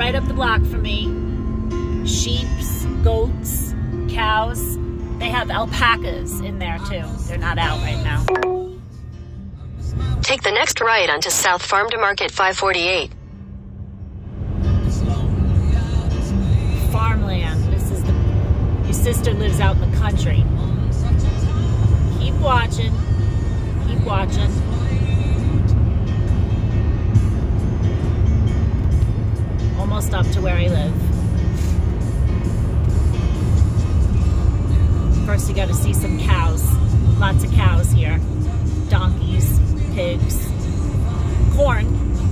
right up the block from me. Sheeps, goats, cows. They have alpacas in there too. They're not out right now. Take the next right onto South Farm to Market 548. Farmland. This is your sister lives out in the country. Keep watching. Keep watching. Almost up to where I live. First you gotta see some cows. Lots of cows here. Donkeys, pigs, corn.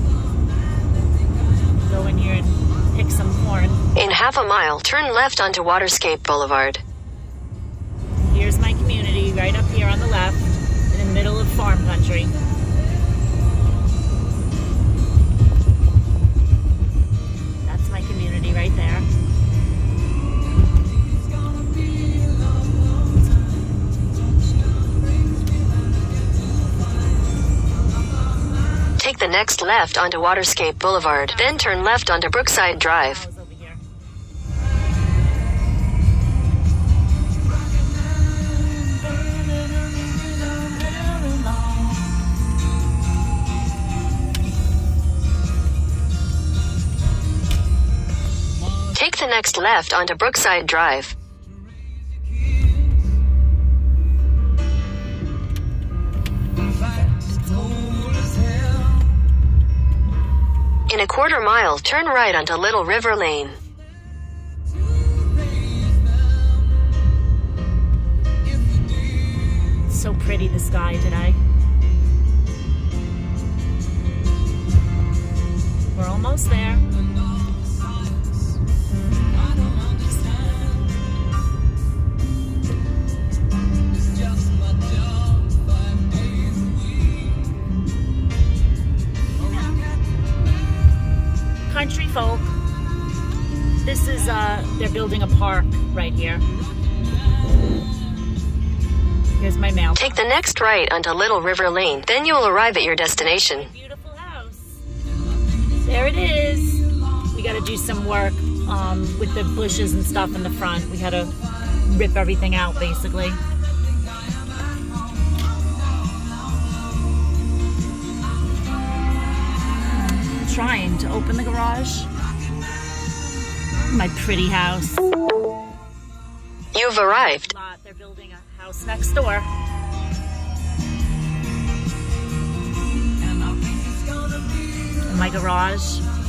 Go in here and pick some corn. In half a mile, turn left onto Waterscape Boulevard. Here's my community right up here on the left, in the middle of farm country. That's my community right there. Take the next left onto Waterscape Boulevard, then turn left onto Brookside Drive. Take the next left onto Brookside Drive. In a quarter mile, turn right onto Little River Lane. It's so pretty, the sky today. We're almost there. Country folk. This is, they're building a park right here. Here's my mail. Take the next right onto Little River Lane, then you will arrive at your destination. Beautiful house. There it is. We gotta do some work with the bushes and stuff in the front. We had to rip everything out, basically. Trying to open the garage. My pretty house. You've arrived. They're building a house next door. And my garage.